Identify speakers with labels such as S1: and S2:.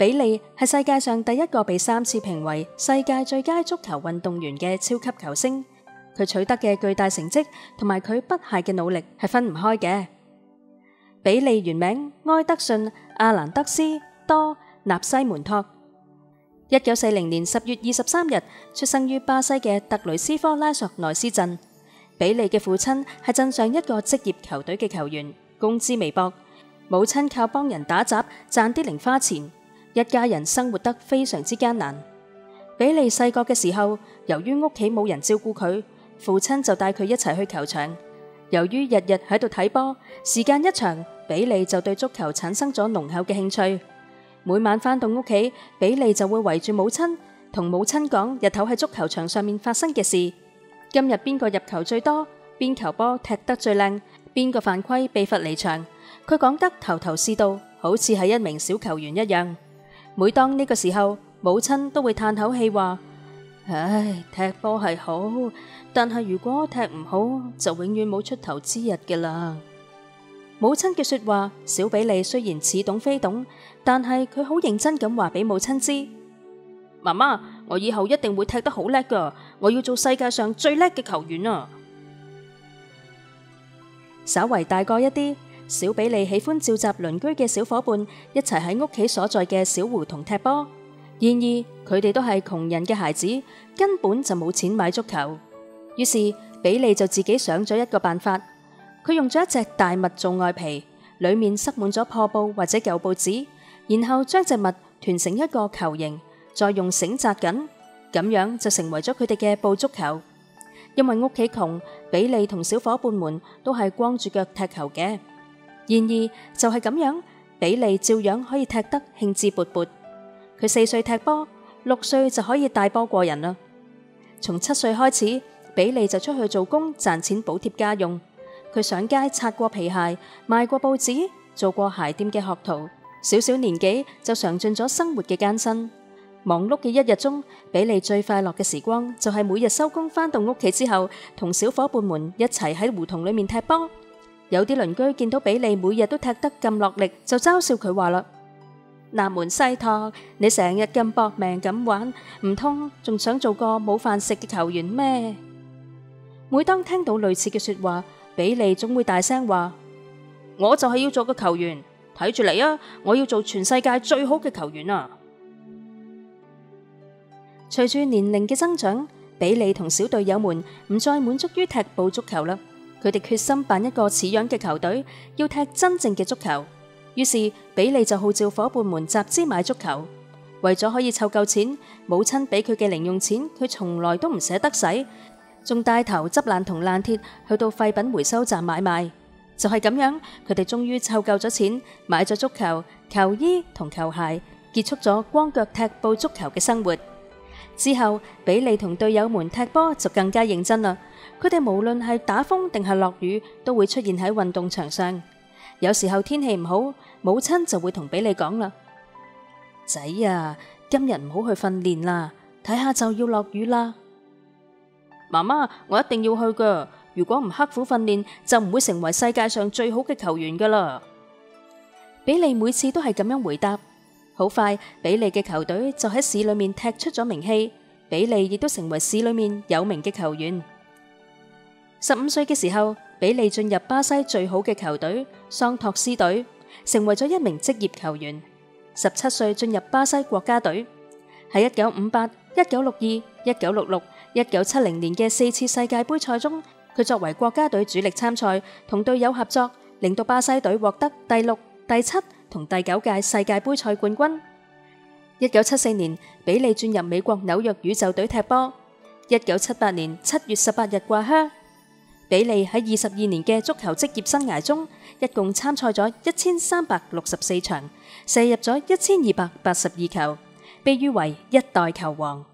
S1: 比利係世界上第一個被3次評為世界最佳足球運動員嘅超級球星，佢取得嘅巨大成績同埋佢不懈嘅努力係分唔開嘅。比利原名埃德遜·阿蘭德斯·多納西門托，1940年10月23日出生於巴西嘅特雷斯科拉索內斯鎮。比利嘅父親係鎮上一個職業球隊嘅球員，工資微薄，母親靠幫人打雜賺啲零花錢，一家人生活得非常之艱難。比利細個嘅時候，由於屋企冇人照顧佢，父親就帶佢一齊去球場。由於日日喺度睇波，時間一長，比利就對足球產生咗濃厚嘅興趣。每晚返到屋企，比利就會圍住母親，同母親講日頭喺足球場上面發生嘅事。今日邊個入球最多，邊球波踢得最靚，邊個犯規被罰離場，佢講得頭頭是道，好似係一名小球員一樣。每當呢個時候，母親都會嘆口氣話：唉，踢波係好，但係如果踢唔好，就永遠冇出頭之日㗎啦。母親嘅說話，小比利雖然似懂非懂，但係佢好認真咁話俾母親知：媽媽，我以後一定會踢得好叻㗎，我要做世界上最叻嘅球員啊！稍為大個一啲，小比利喜歡召集鄰居嘅小伙伴一齊喺屋企所在嘅小胡同踢波。然而佢哋都係窮人嘅孩子，根本就冇錢買足球。於是比利就自己想咗一個辦法，佢用咗一隻大襪做外皮，裏面塞滿咗破布或者舊報紙，然後將隻襪團成一個球形，再用繩紮緊，咁樣就成為咗佢哋嘅布足球。因為屋企窮，比利同小伙伴們都係光住腳踢球嘅。然而就係咁樣，比利照樣可以踢得興致勃勃。佢4歲踢波，6歲就可以帶波過人啦。從7歲開始，比利就出去做工賺錢補貼家用。佢上街擦過皮鞋，賣過報紙，做過鞋店嘅學徒。小小年紀就嘗盡咗生活嘅艱辛。忙碌嘅一日中，比利最快樂嘅時光就係每日收工返到屋企之後，同小伙伴們一齊喺胡同裏面踢波。有啲鄰居見到比利每日都踢得咁落力，就嘲笑佢話啦：納門西托，你成日咁搏命咁玩，唔通仲想做個冇飯食嘅球員咩？每當聽到類似嘅說話，比利總會大聲話：我就係要做個球員，睇住嚟啊！我要做全世界最好嘅球員啊！隨住年齡嘅增長，比利同小隊友們唔再滿足於踢布足球啦，佢哋決心辦一個似樣嘅球隊，要踢真正嘅足球。於是比利就號召伙伴們集資買足球。為咗可以湊夠錢，母親俾佢嘅零用錢，佢從來都唔捨得使，仲帶頭執爛銅爛鐵去到廢品回收站買賣。就係咁樣，佢哋終於湊夠咗錢，買咗足球、球衣同球鞋，結束咗光腳踢布足球嘅生活。之後，比利同隊友們踢波就更加認真啦。佢哋無論係打風定係落雨，都會出現喺運動場上。有時候天氣唔好，母親就會同比利講啦：仔啊，今日唔好去訓練啦，睇下就要落雨啦。媽媽，我一定要去噶，如果唔刻苦訓練，就唔會成為世界上最好嘅球員噶啦。比利每次都係咁樣回答。好快，比利嘅球隊就喺市裏面踢出咗名氣，比利亦都成為市裏面有名嘅球員。15歲嘅時候，比利進入巴西最好嘅球隊桑托斯隊，成為咗一名職業球員。17歲進入巴西國家隊，喺1958、1962、1966、1970年嘅4次世界盃賽中，佢作為國家隊主力參賽，同隊友合作，令到巴西隊獲得第6、第7同第9屆世界盃賽冠軍。1974年，比利轉入美國紐約宇宙隊踢波。1978年7月18日掛靴。比利喺22年嘅足球職業生涯中，一共參賽咗1364場，射入咗1282球，被譽為一代球王。